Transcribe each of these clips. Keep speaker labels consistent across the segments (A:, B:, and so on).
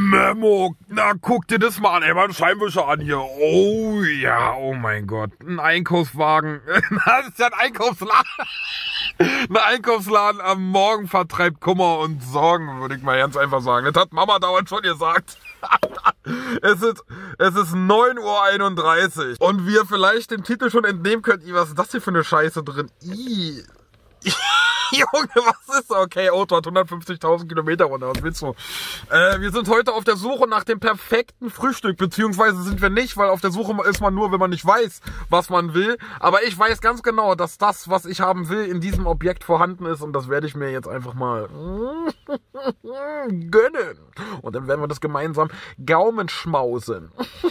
A: Memo, na guck dir das mal an, ey, mal einen Scheinwischer an hier. Oh ja, oh mein Gott, ein Einkaufswagen. Das ist ja ein Einkaufsladen. Ein Einkaufsladen am Morgen vertreibt Kummer und Sorgen, würde ich mal ganz einfach sagen. Das hat Mama dauernd schon gesagt. Es ist 9:31 Uhr. Und wie ihr vielleicht dem Titel schon entnehmen könnt, was ist das hier für eine Scheiße drin? Junge, was ist? Okay, Auto hat 150.000 Kilometer runter, was willst du? Wir sind heute auf der Suche nach dem perfekten Frühstück, beziehungsweise sind wir nicht, weil auf der Suche ist man nur, wenn man nicht weiß, was man will. Aber ich weiß ganz genau, dass das, was ich haben will, in diesem Objekt vorhanden ist und das werde ich mir jetzt einfach mal gönnen. Und dann werden wir das gemeinsam Gaumenschmausen.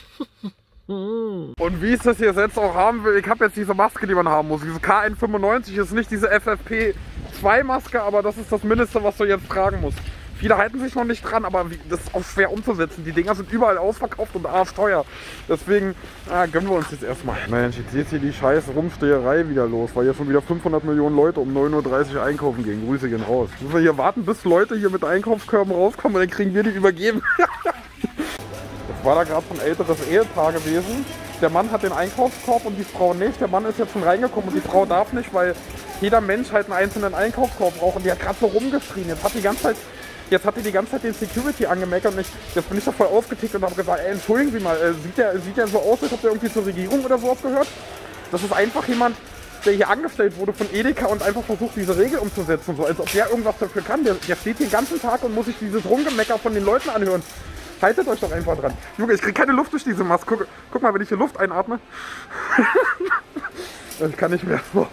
A: Und wie ich das hier jetzt auch haben will, ich habe jetzt diese Maske, die man haben muss. Diese KN95 ist nicht diese FFP2-Maske, aber das ist das Mindeste, was du jetzt tragen musst. Viele halten sich noch nicht dran, aber das ist auch schwer umzusetzen. Die Dinger sind überall ausverkauft und arschteuer. Deswegen gönnen wir uns jetzt erstmal. Mensch, jetzt geht hier die scheiß Rumsteherei wieder los, weil hier schon wieder 500 Millionen Leute um 9:30 Uhr einkaufen gehen. Grüße gehen raus. Müssen wir hier warten, bis Leute hier mit Einkaufskörben rauskommen und dann kriegen wir die übergeben. War da gerade so ein älteres Ehepaar gewesen. Der Mann hat den Einkaufskorb und die Frau nicht. Der Mann ist jetzt schon reingekommen und die Frau darf nicht, weil jeder Mensch halt einen einzelnen Einkaufskorb braucht. Und die hat gerade so rumgeschrien. Jetzt hat die die ganze Zeit den Security angemeckert und jetzt bin ich da voll aufgetickt und habe gesagt, ey, entschuldigen Sie mal, sieht der so aus, als ob der irgendwie zur Regierung oder sowas gehört? Das ist einfach jemand, der hier angestellt wurde von Edeka und einfach versucht, diese Regel umzusetzen. So als ob der irgendwas dafür kann. Der steht den ganzen Tag und muss sich dieses Rumgemecker von den Leuten anhören. Haltet euch doch einfach dran. Junge, ich kriege keine Luft durch diese Maske. Guck mal, wenn ich hier Luft einatme. Ich kann nicht mehr. So.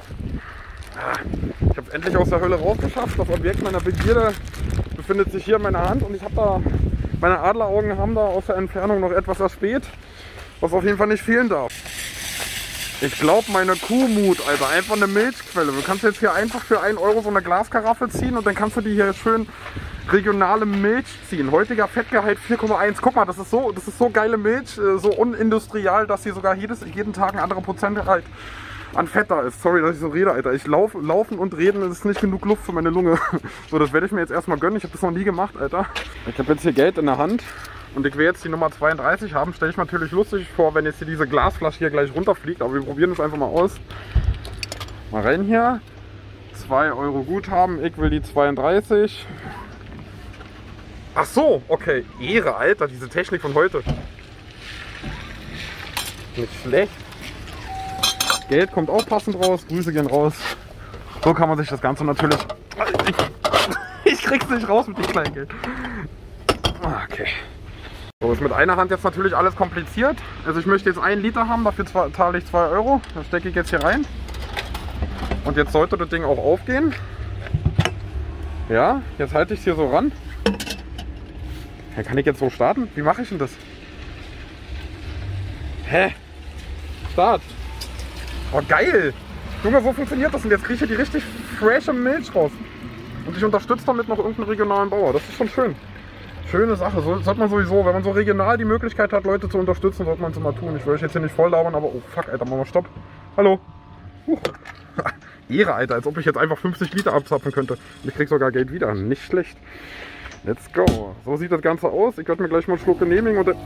A: Ich habe es endlich aus der Hölle rausgeschafft. Das Objekt meiner Begierde befindet sich hier in meiner Hand. Und ich habe da, meine Adleraugen haben da aus der Entfernung noch etwas erspäht, was auf jeden Fall nicht fehlen darf. Ich glaube, meine Kuhmut, Alter, einfach eine Milchquelle. Du kannst jetzt hier einfach für 1 Euro so eine Glaskaraffe ziehen und dann kannst du die hier schön regionale Milch ziehen. Heutiger Fettgehalt 4,1. Guck mal, das ist so geile Milch, so unindustrial, dass hier sogar jeden Tag ein anderer Prozentgehalt an Fett da ist. Sorry, dass ich so rede, Alter. Laufen und reden, das ist nicht genug Luft für meine Lunge. So, das werde ich mir jetzt erstmal gönnen. Ich habe das noch nie gemacht, Alter. Ich habe jetzt hier Geld in der Hand und ich will jetzt die Nummer 32 haben. Stelle ich mir natürlich lustig vor, wenn jetzt hier diese Glasflasche hier gleich runterfliegt. Aber wir probieren das einfach mal aus. Mal rein hier. 2 Euro Guthaben. Ich will die 32. Ach so, okay. Ehre, Alter, diese Technik von heute. Nicht schlecht. Geld kommt auch passend raus. Grüße gehen raus. So kann man sich das Ganze natürlich... Ich krieg's nicht raus mit dem kleinen Geld. Okay. So, ist mit einer Hand jetzt natürlich alles kompliziert. Also ich möchte jetzt 1 Liter haben, dafür zahle ich 2 Euro. Das stecke ich jetzt hier rein. Und jetzt sollte das Ding auch aufgehen. Ja, jetzt halte ich es hier so ran. Ja, kann ich jetzt so starten? Wie mache ich denn das? Hä? Start. Oh, geil! Junge, so funktioniert das. Und jetzt kriege ich hier die richtig frische Milch raus. Und ich unterstütze damit noch irgendeinen regionalen Bauer. Das ist schon schön. Schöne Sache. So sollte man sowieso, wenn man so regional die Möglichkeit hat, Leute zu unterstützen, sollte man es immer tun. Ich will euch jetzt hier nicht voll labern, aber oh fuck, Alter, machen wir Stopp. Hallo. Ehre, Alter, als ob ich jetzt einfach 50 Liter abzapfen könnte. Und ich krieg sogar Geld wieder. Nicht schlecht. Let's go. So sieht das Ganze aus. Ich werde mir gleich mal einen Schluck genehmigen und dann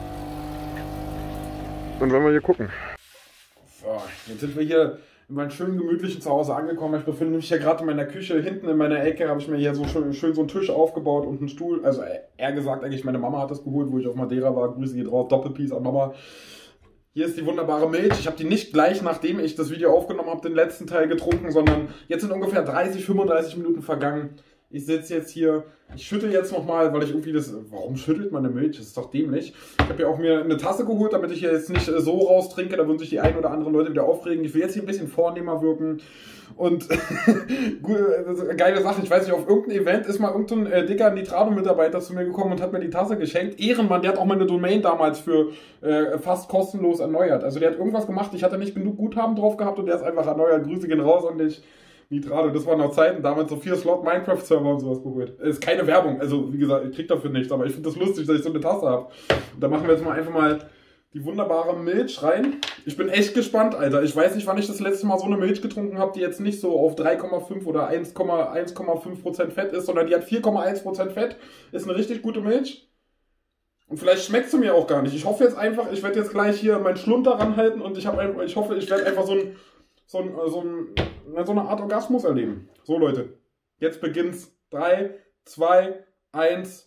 A: werden wir hier gucken. So, jetzt sind wir hier in meinem schönen gemütlichen Zuhause angekommen. Ich befinde mich hier gerade in meiner Küche. Hinten in meiner Ecke habe ich mir hier so schön so einen Tisch aufgebaut und einen Stuhl. Also eher gesagt, eigentlich meine Mama hat das geholt, wo ich auf Madeira war. Grüße geht drauf. Doppelpeace an Mama. Hier ist die wunderbare Milch. Ich habe die nicht gleich, nachdem ich das Video aufgenommen habe, den letzten Teil getrunken, sondern jetzt sind ungefähr 30-35 Minuten vergangen. Ich sitze jetzt hier, ich schüttel jetzt nochmal, weil ich irgendwie das... Warum schüttelt man eine Milch? Das ist doch dämlich. Ich habe ja auch mir eine Tasse geholt, damit ich hier jetzt nicht so raustrinke. Da würden sich die ein oder anderen Leute wieder aufregen. Ich will jetzt hier ein bisschen vornehmer wirken. Und geile Sache, ich weiß nicht, auf irgendeinem Event ist mal irgendein dicker Nitrado-Mitarbeiter zu mir gekommen und hat mir die Tasse geschenkt. Ehrenmann, der hat auch meine Domain damals für fast kostenlos erneuert. Also der hat irgendwas gemacht, ich hatte nicht genug Guthaben drauf gehabt und der ist einfach erneuert. Grüße gehen raus und ich... Nitrado, das waren noch Zeiten, damals so 4-Slot Minecraft-Server und sowas geholt. Ist keine Werbung, also wie gesagt, ich krieg dafür nichts, aber ich finde das lustig, dass ich so eine Tasse habe. Und da machen wir jetzt mal einfach mal die wunderbare Milch rein. Ich bin echt gespannt, Alter. Ich weiß nicht, wann ich das letzte Mal so eine Milch getrunken habe, die jetzt nicht so auf 3,5 oder 1,5% Fett ist, sondern die hat 4,1% Fett. Ist eine richtig gute Milch. Und vielleicht schmeckt sie mir auch gar nicht. Ich hoffe jetzt einfach, ich werde jetzt gleich hier meinen Schlund daran halten und ich hoffe, ich werde einfach so eine Art Orgasmus erleben. So Leute, jetzt beginnt's. 3, 2, 1.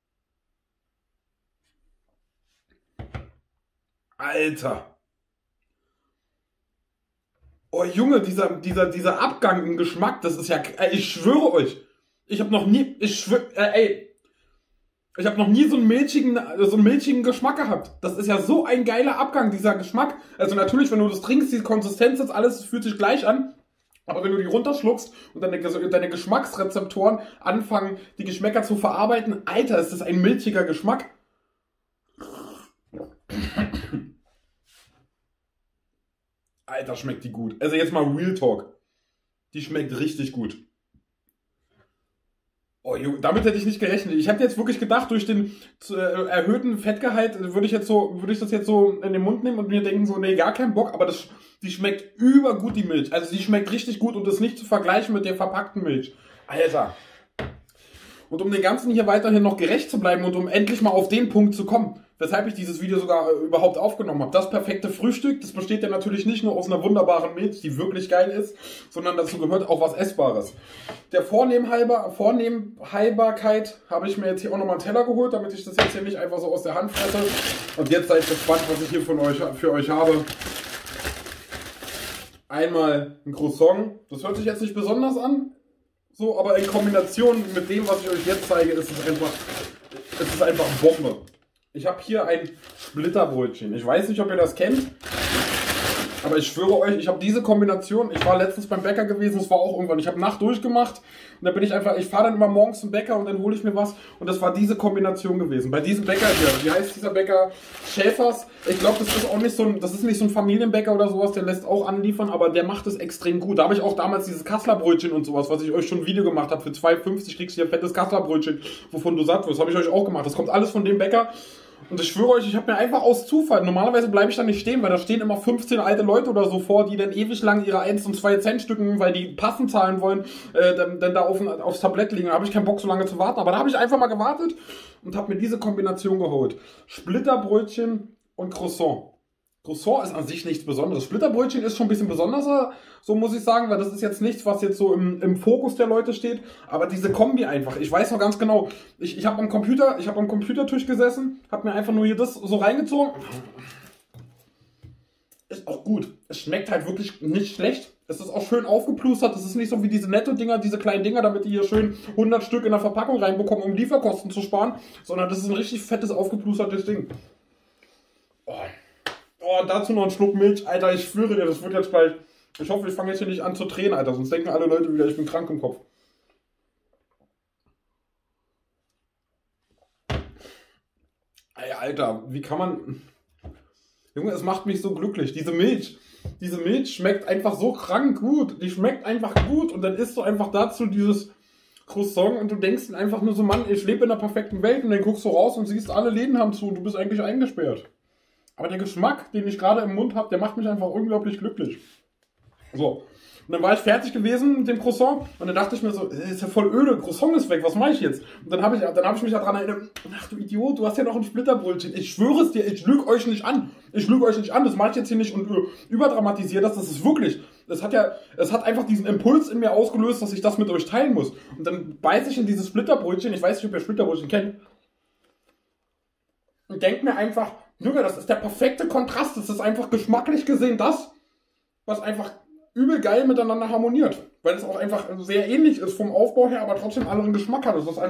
A: Alter. Oh Junge, dieser Abgang im Geschmack, das ist ja, ich schwöre euch, ich habe noch nie so einen milchigen Geschmack gehabt. Das ist ja so ein geiler Abgang, dieser Geschmack. Also natürlich, wenn du das trinkst, die Konsistenz ist alles, fühlt sich gleich an. Aber wenn du die runterschluckst und deine Geschmacksrezeptoren anfangen, die Geschmäcker zu verarbeiten, Alter, ist das ein milchiger Geschmack. Alter, schmeckt die gut. Also jetzt mal Real Talk. Die schmeckt richtig gut. Oh, damit hätte ich nicht gerechnet. Ich hätte jetzt wirklich gedacht, durch den erhöhten Fettgehalt würde ich das jetzt so in den Mund nehmen und mir denken so, nee, gar keinen Bock, aber die schmeckt übergut, die Milch. Also die schmeckt richtig gut und ist nicht zu vergleichen mit der verpackten Milch. Alter. Und um den Ganzen hier weiterhin noch gerecht zu bleiben und um endlich mal auf den Punkt zu kommen, weshalb ich dieses Video sogar überhaupt aufgenommen habe. Das perfekte Frühstück, das besteht ja natürlich nicht nur aus einer wunderbaren Milch, die wirklich geil ist, sondern dazu gehört auch was Essbares. Der Vornehmhalberkeit habe ich mir jetzt hier auch nochmal einen Teller geholt, damit ich das jetzt hier nicht einfach so aus der Hand fresse. Und jetzt seid gespannt, was ich hier für euch habe. Einmal ein Croissant. Das hört sich jetzt nicht besonders an, so, aber in Kombination mit dem, was ich euch jetzt zeige, ist es einfach Bombe. Ich habe hier ein Splitterbrötchen. Ich weiß nicht, ob ihr das kennt, aber ich schwöre euch, ich habe diese Kombination. Ich war letztens beim Bäcker gewesen, es war auch irgendwann. Ich habe Nacht durchgemacht und dann bin ich fahre dann immer morgens zum Bäcker und dann hole ich mir was und das war diese Kombination gewesen. Bei diesem Bäcker hier, wie heißt dieser Bäcker? Schäfers. Ich glaube, das ist nicht so ein Familienbäcker oder sowas, der lässt auch anliefern, aber der macht es extrem gut. Da habe ich auch damals dieses Kasslerbrötchen und sowas, was ich euch schon ein Video gemacht habe. Für 2,50 kriegst du hier ein fettes Kasslerbrötchen, wovon du satt wirst. Habe ich euch auch gemacht. Das kommt alles von dem Bäcker. Und ich schwöre euch, ich habe mir einfach aus Zufall, normalerweise bleibe ich da nicht stehen, weil da stehen immer 15 alte Leute oder so vor, die dann ewig lang ihre 1 und 2 Cent Stücken, weil die passend zahlen wollen, dann da aufs Tablett legen. Da habe ich keinen Bock, so lange zu warten. Aber da habe ich einfach mal gewartet und habe mir diese Kombination geholt. Splitterbrötchen und Croissant. Croissant ist an sich nichts Besonderes. Splitterbrötchen ist schon ein bisschen besonderer, so muss ich sagen, weil das ist jetzt nichts, was jetzt so im Fokus der Leute steht. Aber diese Kombi einfach, ich weiß noch ganz genau, ich habe am Computertisch gesessen, habe mir einfach nur hier das so reingezogen. Ist auch gut. Es schmeckt halt wirklich nicht schlecht. Es ist auch schön aufgeplustert. Es ist nicht so wie diese Netto-Dinger, diese kleinen Dinger, damit die hier schön 100 Stück in der Verpackung reinbekommen, um Lieferkosten zu sparen. Sondern das ist ein richtig fettes, aufgeplustertes Ding. Oh, dazu noch ein Schluck Milch. Alter, ich schwöre dir, das wird jetzt gleich... Ich hoffe, ich fange jetzt hier nicht an zu tränen, Alter. Sonst denken alle Leute wieder, ich bin krank im Kopf. Ey, Alter, wie kann man... Junge, es macht mich so glücklich. Diese Milch schmeckt einfach so krank gut. Die schmeckt einfach gut. Und dann isst du einfach dazu dieses Croissant und du denkst dann einfach nur so, Mann, ich lebe in einer perfekten Welt. Und dann guckst du raus und siehst, alle Läden haben zu und du bist eigentlich eingesperrt. Aber der Geschmack, den ich gerade im Mund habe, der macht mich einfach unglaublich glücklich. So, und dann war ich fertig gewesen mit dem Croissant und dann dachte ich mir so, ist ja voll öde, Croissant ist weg, was mache ich jetzt? Und dann hab ich mich daran erinnert, ach du Idiot, du hast ja noch ein Splitterbrötchen. Ich schwöre es dir, ich lüge euch nicht an. Das mache ich jetzt hier nicht und überdramatisiere das. Das ist wirklich, es hat einfach diesen Impuls in mir ausgelöst, dass ich das mit euch teilen muss. Und dann beiß ich in dieses Splitterbrötchen, ich weiß nicht, ob ihr Splitterbrötchen kennt, und denkt mir einfach, Junge, das ist der perfekte Kontrast. Das ist einfach geschmacklich gesehen das, was einfach übel geil miteinander harmoniert. Weil es auch einfach sehr ähnlich ist vom Aufbau her, aber trotzdem anderen Geschmack hat. Das ist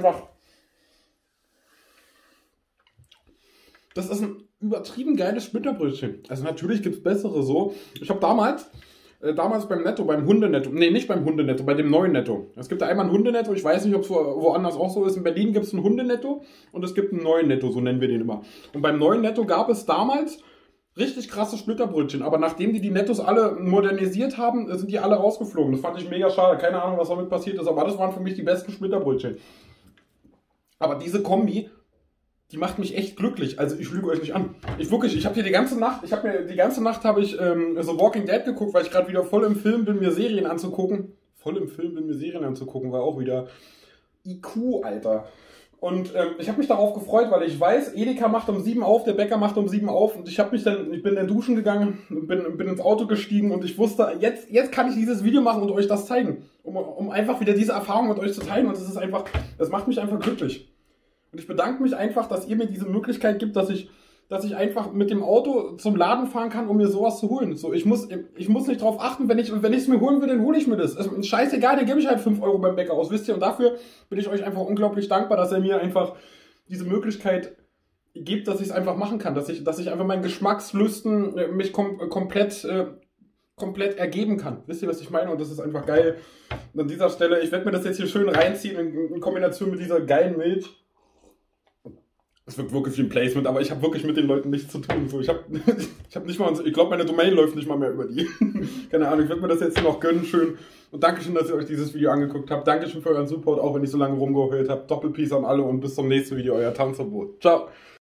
A: ein übertrieben geiles Splitterbrötchen. Also natürlich gibt es bessere so. Ich habe damals beim Netto, beim Hundenetto, nee, nicht beim Hundenetto, bei dem neuen Netto. Es gibt da einmal ein Hundenetto, ich weiß nicht, ob es woanders auch so ist. In Berlin gibt es ein Hundenetto und es gibt einen neuen Netto, so nennen wir den immer. Und beim neuen Netto gab es damals richtig krasse Splitterbrötchen, aber nachdem die Nettos alle modernisiert haben, sind die alle rausgeflogen. Das fand ich mega schade, keine Ahnung, was damit passiert ist, aber das waren für mich die besten Splitterbrötchen. Aber diese Kombi, die macht mich echt glücklich. Also ich lüge euch nicht an. Ich habe hier die ganze Nacht habe ich so Walking Dead geguckt, weil ich gerade wieder voll im Film bin, mir Serien anzugucken. War auch wieder IQ, Alter. Und ich habe mich darauf gefreut, weil ich weiß, Edeka macht um 7 auf, der Bäcker macht um 7 auf und ich bin dann duschen gegangen, bin ins Auto gestiegen und ich wusste, jetzt kann ich dieses Video machen und euch das zeigen, um einfach wieder diese Erfahrung mit euch zu teilen und das macht mich einfach glücklich. Und ich bedanke mich einfach, dass ihr mir diese Möglichkeit gibt, dass ich einfach mit dem Auto zum Laden fahren kann, um mir sowas zu holen. So, ich muss nicht drauf achten, wenn ich es mir holen will, dann hole ich mir das. Ist scheißegal, dann gebe ich halt 5 Euro beim Bäcker aus, wisst ihr? Und dafür bin ich euch einfach unglaublich dankbar, dass ihr mir einfach diese Möglichkeit gibt, dass ich es einfach machen kann. Dass ich einfach meinen Geschmackslüsten mich komplett ergeben kann. Wisst ihr, was ich meine? Und das ist einfach geil. Und an dieser Stelle, ich werde mir das jetzt hier schön reinziehen in Kombination mit dieser geilen Milch. Es wird wirklich wie ein Placement, aber ich habe wirklich mit den Leuten nichts zu tun. So, ich habe nicht mal, ich glaube, meine Domain läuft nicht mal mehr über die. Keine Ahnung, ich werde mir das jetzt hier noch gönnen, schön. Und Dankeschön, dass ihr euch dieses Video angeguckt habt. Dankeschön für euren Support, auch wenn ich so lange rumgeheult habe. Doppelpeace an alle und bis zum nächsten Video, euer Tanzverbot. Ciao.